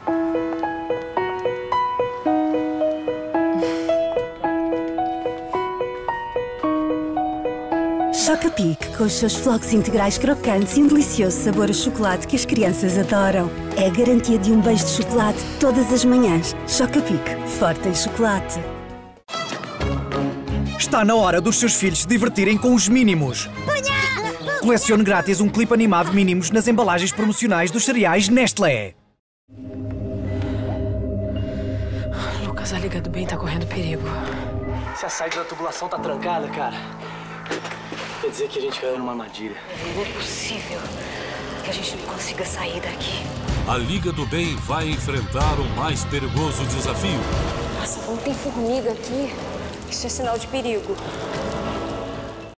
Choca-Pic, com os seus flocos integrais crocantes e um delicioso sabor a chocolate que as crianças adoram. É a garantia de um beijo de chocolate todas as manhãs. Choca-Pic, forte em chocolate. Está na hora dos seus filhos se divertirem com os Mínimos. Colecione grátis um clipe animado Mínimos nas embalagens promocionais dos cereais Nestlé. Lucas, a Liga do Bem tá correndo perigo. Se a saída da tubulação tá trancada, cara, quer dizer que a gente caiu numa armadilha. Não é possível que a gente não consiga sair daqui. A Liga do Bem vai enfrentar o mais perigoso desafio. Nossa, como tem formiga aqui. Isso é sinal de perigo.